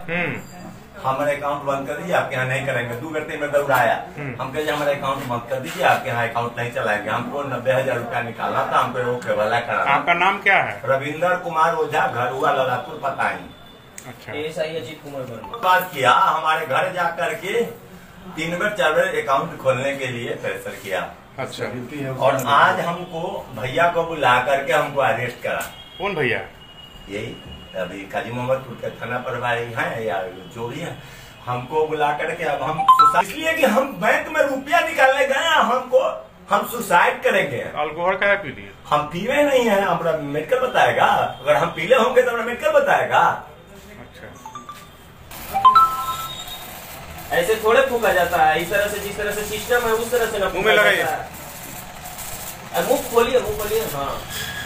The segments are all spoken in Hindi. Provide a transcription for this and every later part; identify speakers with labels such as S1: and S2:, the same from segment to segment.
S1: हमारे अकाउंट बंद कर दीजिए, आपके यहाँ नहीं करेंगे। 2 घंटे में दौड़ाया, हम कहे हमारे अकाउंट बंद कर दीजिए, आपके यहाँ अकाउंट नहीं चलाएंगे। हमको 90,000 रुपया निकालना था, हमको वो केवला करा।
S2: आपका नाम क्या है?
S1: रविंदर कुमार ओझा, घर हुआ ललापुर पताही।
S2: अच्छा,
S3: एएसआई अजीत कुमार वर्मा।
S1: बात किया, हमारे घर जा करके 3 बार 4 बार अकाउंट खोलने के लिए प्रेशर किया।
S2: अच्छा,
S1: और आज हमको भैया को बुला करके हमको अरेस्ट करा।
S2: कौन भैया?
S1: यही अभी काजी मोहम्मदपुर के थाना प्रभारी हैं या जो भी है, हमको बुला करके अब हम इसलिए कि हम बैंक में रुपया निकालने गए, हम सुसाइड करेंगे।
S2: अल्कोहल क्या पी लिए?
S1: हम पीवे नहीं है, हमारा मेडिकल बताएगा। अगर हम पीले होंगे तो हमारा मेडिकल बताएगा।
S2: अच्छा,
S3: ऐसे थोड़े फूका जाता है, इस तरह से जिस तरह से सिस्टम है उस तरह से ना
S2: मुंह में लगाइए।
S3: मुंह खोलिए, मुंह खोलिए। हाँ,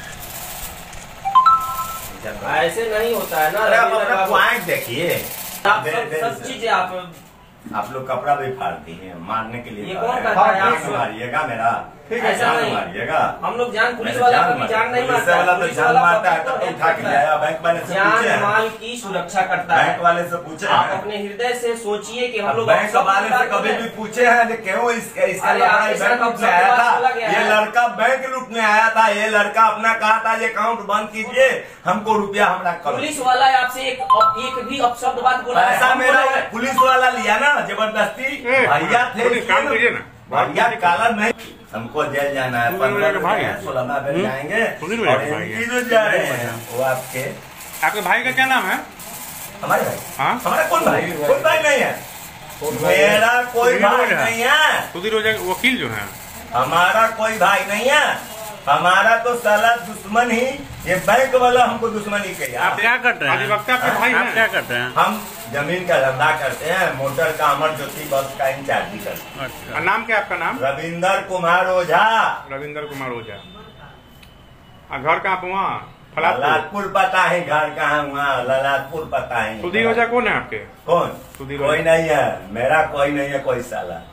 S3: ऐसे नहीं होता है ना।
S1: अरे आप अपना पॉइंट देखिए,
S3: सब चीजें
S1: आप लोग कपड़ा भी फाड़ती हैं मारने के लिए।
S3: ये कौन करता है? आप
S1: मारिएगा मेरा,
S3: ऐसा नहीं
S1: मारिएगा।
S3: हम लोग जान पुलिस वाला कभी जान नहीं मारता है।
S1: पुलिस वाला मारता है तो उठा के लाया। बैंक वाले से पूछे,
S3: जान माल की सुरक्षा करता है।
S1: बैंक वाले से पूछे,
S3: आप अपने हृदय से सोचिए कि हम लोग
S1: बैंक वाले से कभी भी पूछे हैं कि क्यों इसका बैंक लूटने आया था? ये लड़का बैंक लूटने आया था, ये लड़का अपना कहा था ये अकाउंट बंद कीजिए, हमको रुपया हमारा।
S3: पुलिस वाला आपसे एक भी अपशब्द बात बोला?
S1: पैसा मेरा पुलिस वाला लिया ना जबरदस्ती। भैया थे,
S2: काम कीजिए ना।
S1: भैया काला नहीं, हमको जेल जाना है। 15
S2: भाई
S1: 16 दिन जाएंगे और इनकी जो जा रहे हैं वो
S2: आपके भाई का क्या नाम है?
S1: हमारे भाई।
S2: हाँ,
S1: हमारा कोई भाई नहीं है। मेरा कोई भाई नहीं है।
S2: सुधीर ओझा वकील जो है,
S1: हमारा कोई भाई नहीं है। हमारा तो साला दुश्मन ही, ये बैंक वाला हमको दुश्मन ही किया।
S4: आप क्या करते हैं?
S2: अधिवक्ता आपके भाई
S4: आप
S2: हैं?
S4: क्या करते हैं?
S1: हम जमीन का धंधा करते हैं, मोटर का, अमर ज्योति बस का इंचार्ज भी करते हैं।
S4: अच्छा,
S2: नाम क्या आपका नाम?
S1: रविंदर कुमार ओझा।
S2: रविंदर कुमार ओझा। घर कहाँ पे? वहाँ
S1: ललाटपुर पता है, घर कहाँ? वहाँ ललाटपुर पता है।
S2: सुधीर ओझा कौन है आपके?
S1: कौन?
S2: सुधीर
S1: कोई
S2: ओझा
S1: नहीं है, मेरा कोई नहीं है, कोई साला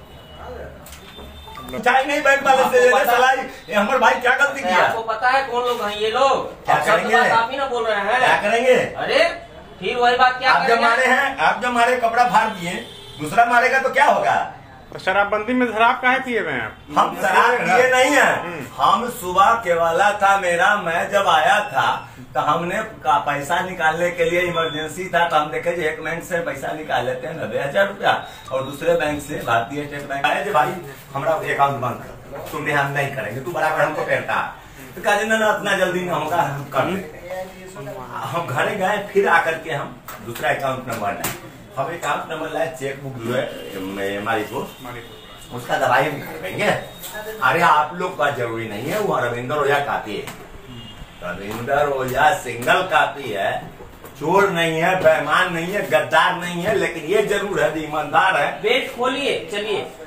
S1: चाहे नहीं। बैंक वाले से साला ये हमारे भाई क्या गलती किया?
S3: आपको पता है कौन लोग हैं ये लोग?
S1: क्या करेंगे?
S3: आप ही ना बोल रहे हैं।
S1: क्या करेंगे?
S3: अरे फिर वही बात क्या
S1: आप जब मारे हैं, आप जब मारे कपड़ा फाड़ दिए, दूसरा मारेगा तो क्या होगा?
S2: तो शराबबंदी में शराब काहे पिए हुए हैं आप?
S1: हम शराब पिए नहीं है। हम सुबह केवला था मेरा, मैं जब आया था तो हमने पैसा निकालने के लिए इमरजेंसी था, तो हम देखे एक बैंक से पैसा निकाल लेते हैं 90,000 रुपया, और दूसरे बैंक से भारतीय स्टेट बैंक आए भाई हमारा अकाउंट बंद कर, तुम हम नहीं करेंगे, तू बराबर हमको कहता। तो कहा ना इतना जल्दी ना होगा, हम कर लेते। हम घरे गए, फिर आकर के हम दूसरा अकाउंट नंबर लाए। हम अकाउंट नंबर लाए, चेक बुक जो है हमारी को, उसका दवाई हम करेंगे। अरे आप लोग का जरूरी नहीं है, वो रविंदर ओझा काफी है। रविंदर ओझा सिंगल काफी है, चोर नहीं है, बेईमान नहीं है, गद्दार नहीं है, लेकिन ये जरूर है ईमानदार है।
S3: बेट खोलिए, चलिए।